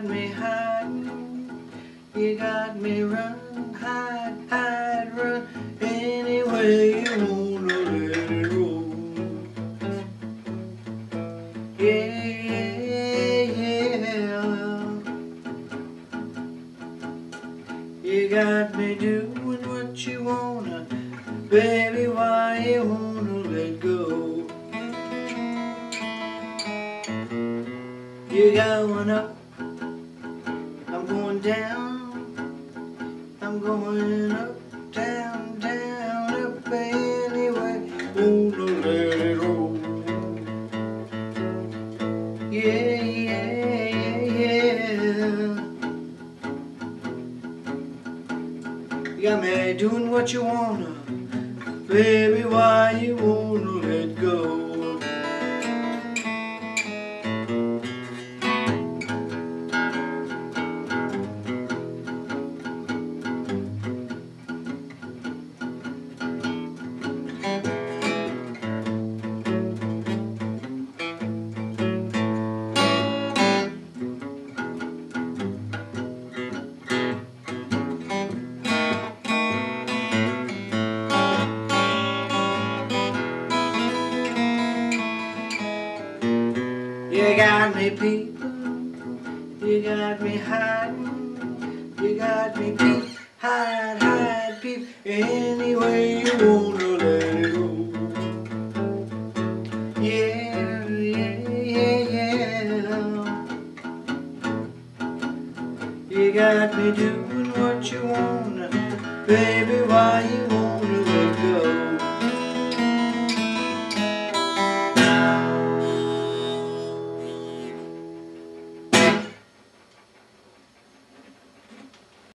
me hiding, you got me run, hide, hide, run, any way you wanna let it roll. Yeah, yeah, you got me doing what you wanna, baby, why you wanna let go? You're going up, I'm going down, I'm going up, down, down, up anyway, wanna let it roll. Yeah, yeah, yeah. You got me doing what you wanna, baby, why you wanna let go? You got me people, you got me hiding, you got me peep, hide, hide, peep, any way you wanna let it go. Yeah, yeah, yeah, yeah. You got me doing what you wanna, baby.